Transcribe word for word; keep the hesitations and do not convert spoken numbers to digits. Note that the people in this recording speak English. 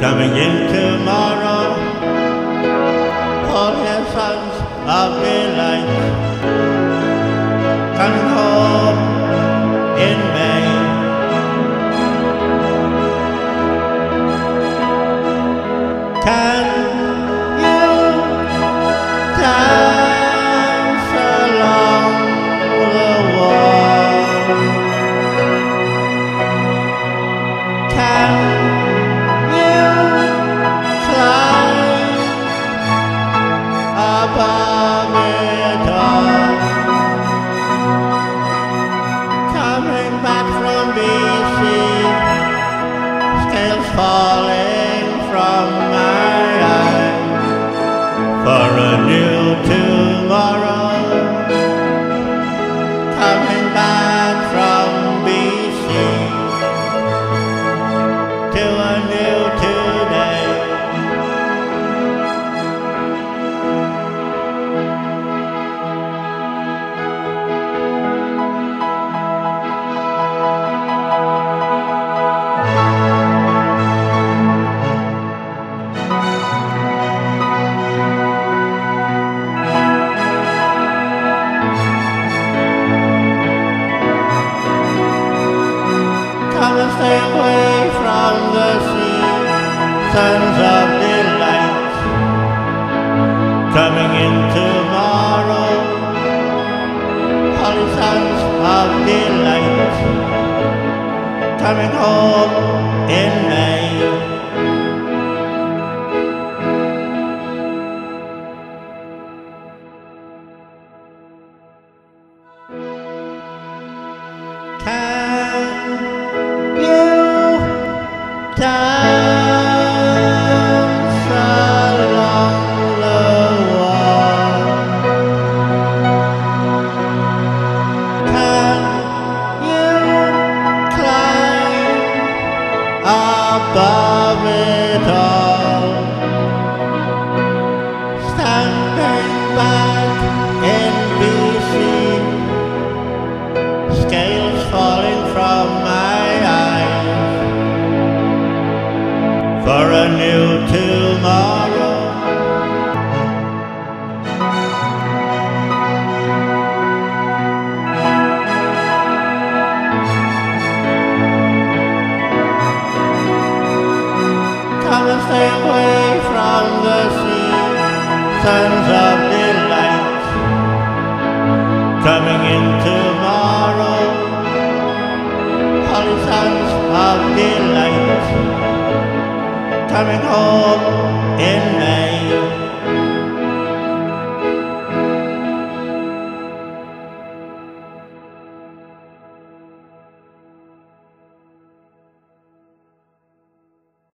coming in tomorrow, all your sons of daylight, coming home in May. Can you dance along the wall? Can you climb above it all? Coming back from B C, scales falling from my eyes for a new tomorrow. Coming back from B C to a new today. Come and stay away from the sea, sons of delight, coming in tomorrow, holy sons of delight, coming home in May. Can you dance along the wall? Can you climb above it all? Standing back in B C, scales falling from my eyes for a new tomorrow. Come and stay away from the sea, sons of delight, coming in tomorrow, holy sons of delight, coming home in May.